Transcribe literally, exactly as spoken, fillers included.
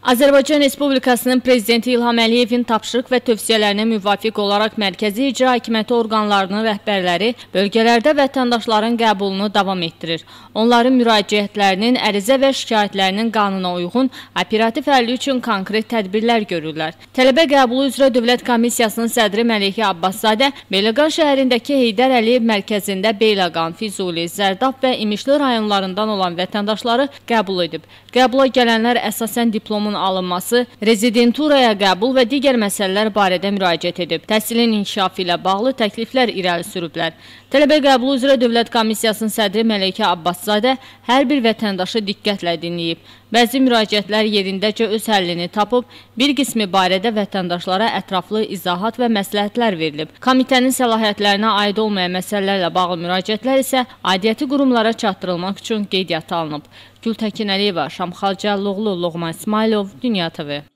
Azərbaycan Respublikasının Prezidenti İlham Əliyevin tapşırıq və tövsiyələrinə müvafiq olaraq mərkəzi icra hakimiyyəti orqanlarının rəhbərləri bölgələrdə vətəndaşların qəbulunu davam etdirir. Onların müraciətlərinin, ərizə və şikayətlərinin qanuna uyğun operativ həlli üçün konkret tədbirlər görürlər. Tələbə qəbulu üzrə Dövlət Komissiyasının sədri Məleykə Abbaszadə Beyləqan şəhərindəki Heydər Əliyev mərkəzində Beyləqan, Füzuli, Zərdab və İmişli rayonlarından olan vətəndaşları qəbul edib. Qəbula gələnlər əsasən diplomun alınması, rezidenturaya qəbul və digər məsələlər barədə müraciət edib. Təhsilin inkişafı ilə bağlı təkliflər irəli sürüblər. Tələbə qəbulu üzrə Dövlət Komissiyasının sədri Məleykə Abbaszadə hər bir vətəndaşı diqqətlə dinləyib. Bəzi müraciətlər yerindəcə öz həllini tapıb, bir qismi barədə vətəndaşlara ətraflı izahat və məsləhətlər verilib. Komitənin səlahiyyətlərinə aid olmayan məsələlərlə bağlı müraciətlər isə aidiyyəti qurumlara çatdırılmaq üçün qeydiyyata alınıb. Gültəkin Əliyeva, Şamxal Cəlloğlu, Loğman İsmailov, Dünya T V.